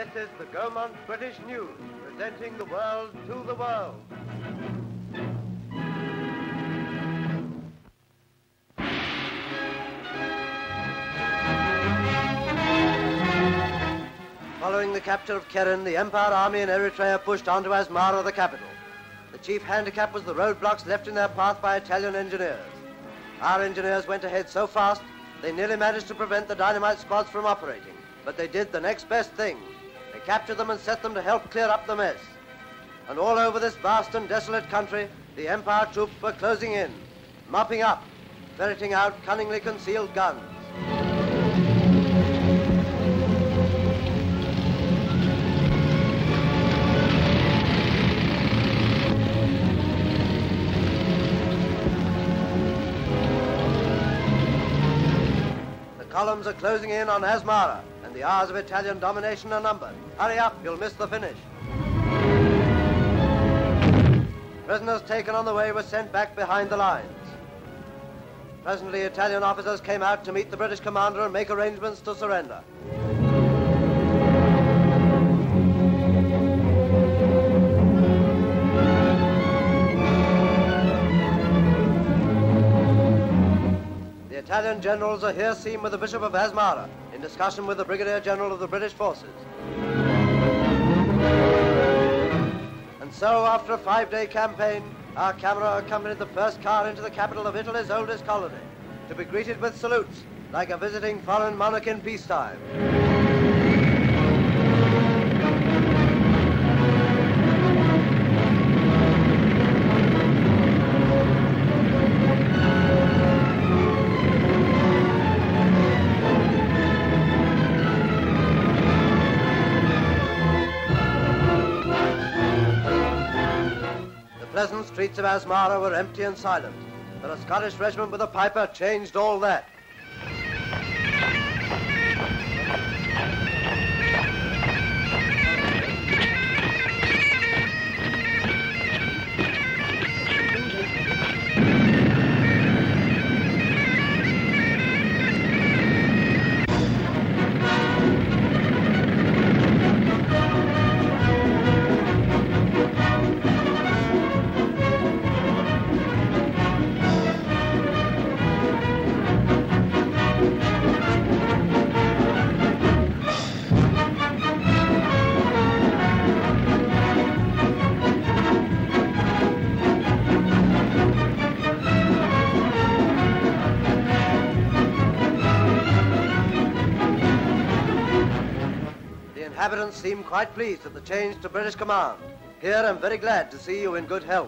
This is the Gaumont British News, presenting the world to the world. Following the capture of Keren, the Empire Army in Eritrea pushed on to ASMARA, the capital. The chief handicap was the roadblocks left in their path by Italian engineers. Our engineers went ahead so fast, they nearly managed to prevent the dynamite squads from operating. But they did the next best thing. They captured them and set them to help clear up the mess. And all over this vast and desolate country, the Empire troops were closing in, mopping up, ferreting out cunningly concealed guns. The columns are closing in on ASMARA, and the hours of Italian domination are numbered. Hurry up, you'll miss the finish. Prisoners taken on the way were sent back behind the lines. Presently, Italian officers came out to meet the British commander and make arrangements to surrender. The Italian generals are here seen with the Bishop of ASMARA in discussion with the Brigadier General of the British forces. And so, after a 5-day campaign, our camera accompanied the first car into the capital of Italy's oldest colony, to be greeted with salutes like a visiting foreign monarch in peacetime. The pleasant streets of ASMARA were empty and silent, but a Scottish Regiment with a Piper changed all that. Inhabitants seem quite pleased at the change to British command. Here I'm very glad to see you in good health.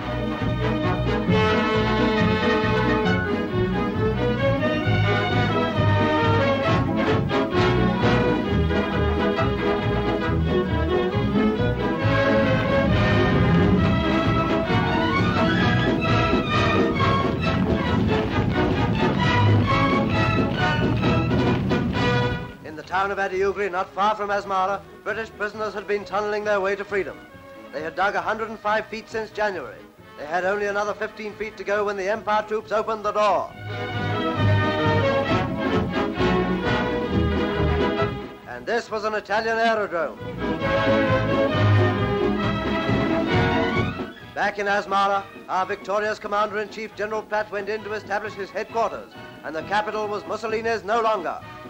In the town of Admiral, not far from ASMARA, British prisoners had been tunneling their way to freedom. They had dug 105 feet since January. They had only another 15 feet to go when the Empire troops opened the door. And this was an Italian aerodrome. Back in ASMARA, our victorious Commander-in-Chief General Platt went in to establish his headquarters, and the capital was Mussolini's no longer.